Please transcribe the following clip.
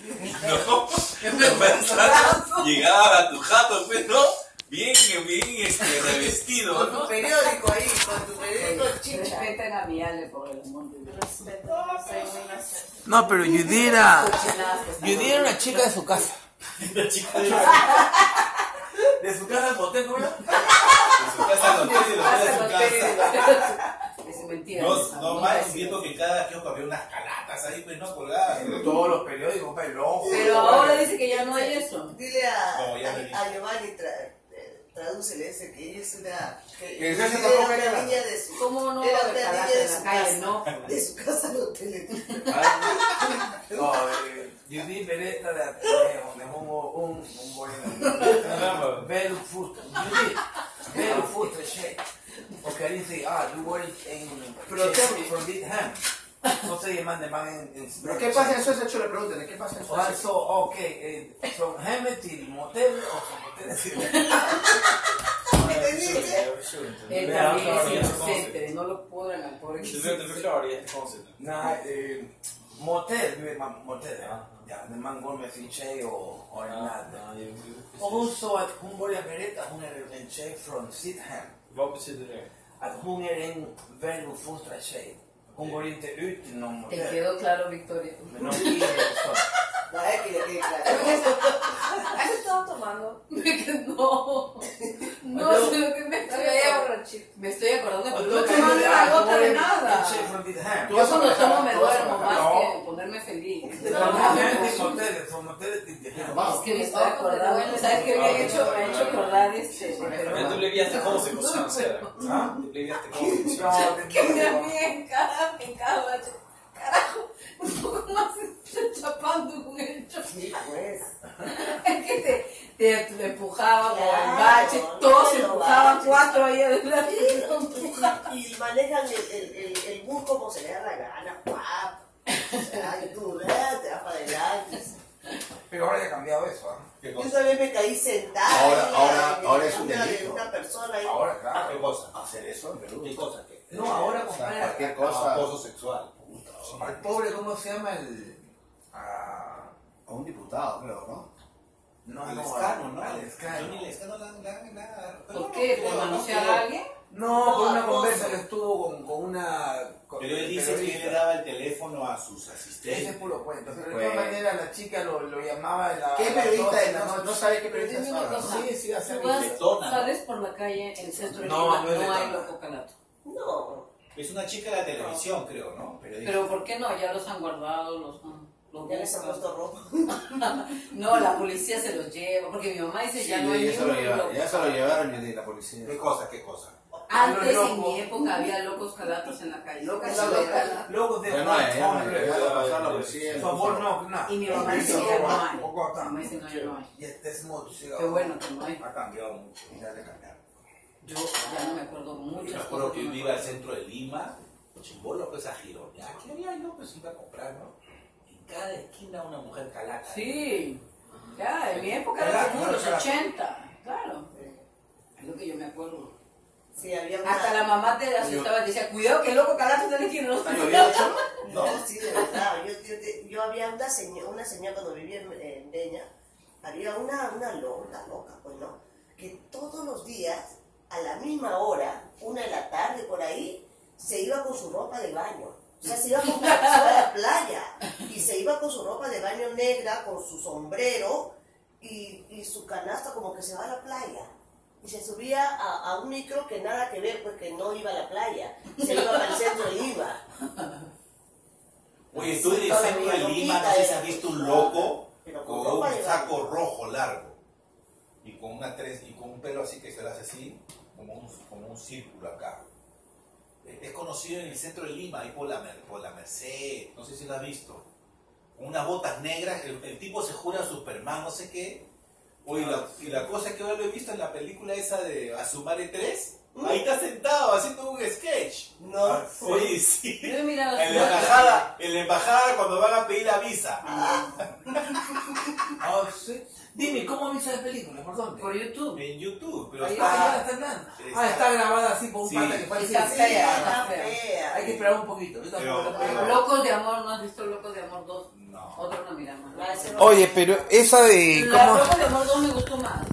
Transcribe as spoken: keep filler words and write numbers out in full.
No, no llegaba a tu jato, pues, ¿no? Bien, bien este, revestido, con ¿no? tu periódico ahí, con tu periódico chicha. Respeten a mi Ale por el mundo. No, pero Judy era... Judy era una chica de su casa. La chica de De su casa al hotel, ¿no? De su casa al hotel y lo de su casa. Es mentira. No, no más viendo que cada kiosco había unas calatas ahí, pues no colgadas. Todos los periódicos, pelón. Pero ahora dice que ya no hay eso. Dile a, No, ya no a, a Giovanni, tra, eh, tradúcele ese, que ella es una... Que, Que ella se era tampoco una era- niña de su... ¿Cómo no? Era De una niña carácter de en la su calle, casa. no. De su casa al hotel. No, eh, Judy Beretta de Ateneo, de un, un, un buen... Very frustrate. Judy, very frustrate. Porque ahí dice, ah, you were in... Pero tell from this hand. No sé, man, de man en... en ¿Pero qué pasa en Suecia? Yo le pregunto, ¿qué pasa en Suecia? Also, ok, eh, from Hemet till motel o from motel till... Él también es inocente, no lo podrán al pobre. Du behöver inte förklara, det är jättekonstigt. Nej, eh, motel, du vet man, motel, ja. Ja, när man går med sin tjej och har en ladd. Och hon sa att hon började berätta att hon är en tjej från sitt hem. Vad betyder det? Att hon är en väl uppfostrad tjej. Hon går inte ut till någon Te motell. quedó claro, Victoria. Men hon vill så. No, es que le quede claro. ¿Has estado tomando? No, no, Yo- sino que me Me estoy, veía acordando, borrachito. me estoy acordando, pero Tú no te te mando mandas la gota de En nada. tjej från ditt hem. Yo cuando tomo me Tú vas a duermo bajar. más No. que ponerme feliz. Från hem till motellet, från motellet till ditt hem. Es que me estoy acordando, ¿sabes qué me ha hecho? Me ha hecho acordar este, pero Men det blev jättekonstigt på svenska. Ja? Det blev jättekonstigt. No, det que me amiga en cada, en cada bache. Carajo, un poco más estoy chapando con el choque. Sí, pues. Es que te, te, te empujaba por el Claro, bache, todos se claro, empujaban, baches. cuatro ahí adelante. Y, y manejan el, el, el, el bus como se le da la gana, guap. O sea, y tú, eh, te vas para adelante. Pero ahora ya ha cambiado eso, ¿ah? ¿Qué Yo cosa? una vez me caí sentada. Ahora- en la- ahora- en ahora la es un cama de delito. una persona ahí. Ahora, claro. ¿Qué cosa? Hacer eso en Perú. ¿Qué cosa? ¿Qué? No, ahora, O sea, compadre, cualquier cosa. Acoso sexual. al pobre, ¿cómo se llama el...? Ah, A un diputado, creo, ¿no? no, Al no, escano, al- ¿no? al Yo escano. ni el escano le hagan nada. ¿Por qué? ¿Por manosear a alguien? No, con una acoso. conversa que estuvo con, con una... con- Pero él dice que periodista. él le daba el teléfono a sus Ese es asistentes. puro cuento. Pero de Pues- todas maneras la chica lo, lo llamaba... La, ¿Qué a las periodista doce es? de la No, noche. no sabe qué periodista Dime es una ahora. cosa. Sí, sí, hace Tú vas, Letona. sales por la calle en el centro de No, Lima, no es no hay letona. loco calato. No. Es una chica de la televisión, creo, ¿no? Periodista. Pero ¿por qué no? Ya los han guardado, los, los Ya les han buscan. puesto ropa. No, la policía se los lleva, porque mi mamá dice Sí, ya no hay ya ni se lo un llevaron, loco. ya se lo llevaron y la policía. ¿Qué cosa? ¿Qué cosa? Antes, Los en locos. mi época, había locos calatos en la calle. Locos Locos calatos. Luego de Ya no hay, ya no hay, ya va a pasar la policía. Por favor, no, no. Y mi mamá dice ya no hay. Mi Poco mamá dice no, ya no hay. Y este es mucho. Qué bueno que no hay. Ha cambiado mucho. Ya le cambiaron. Yo ya no me acuerdo Yo muchas me cosas. acuerdo que me yo iba al acuerdo. centro de Lima, chimbolo pues a Girón. Ya, ¿qué haría yo? Pues iba a comprar, ¿no? En cada esquina una mujer calaca. Sí, ya, en mi época era Calato, como en los calato. ochenta, claro. Es lo que yo me acuerdo. Sí, había una... Hasta la mamá te asustaba y decía, cuidado que el loco calato tiene que ir a los ¿Lo había hecho? No, sí, de verdad. Yo, yo, yo, yo había una señora, una señora cuando vivía en, en Peña, había una, una loca, loca, pues no, que todos los días, a la misma hora, una de la tarde por ahí, se iba con su ropa de baño. O sea, se iba, con, se iba a la playa y se iba con su ropa de baño negra, con su sombrero y, y su canasta como que se va a la playa. Y se subía a, a un micro que nada que ver, pues que no iba a la playa. Se iba para el centro de Lima. Oye, tú en el Toda centro de mi Lima, no loquita sé si era. has visto un loco Pero con con ropa un de saco rojo largo y con una tres y con un pelo así que se le hace así, como un, como un círculo acá. Es conocido en el centro de Lima, ahí por la, Mer- por la Merced, no sé si lo has visto. Con unas botas negras, el, el tipo se jura Superman, no sé qué. Oye, la, y la cosa es que yo lo he visto en la película esa de Asumare tres, ahí está sentado haciendo un sketch. No. Oye, sí. Yo he mirado En su- la embajada, en la embajada cuando van a pedir la visa. Ah, sí. Dime, ¿cómo viste la película? ¿Por dónde? por YouTube. En YouTube, pero Ahí está... está, está andando. está- Ah, está grabada así por un Sí. pata que fue al Está cine. fea, Está fea. fea. Hay que esperar un poquito. Yo tampoco Pero- la puedo pero- ver. Locos de Amor, ¿no has visto Locos de Amor dos? No. Otro no mira más. La de ese- Oye, pero esa de... La ¿cómo? ropa de amor dos me gustó más.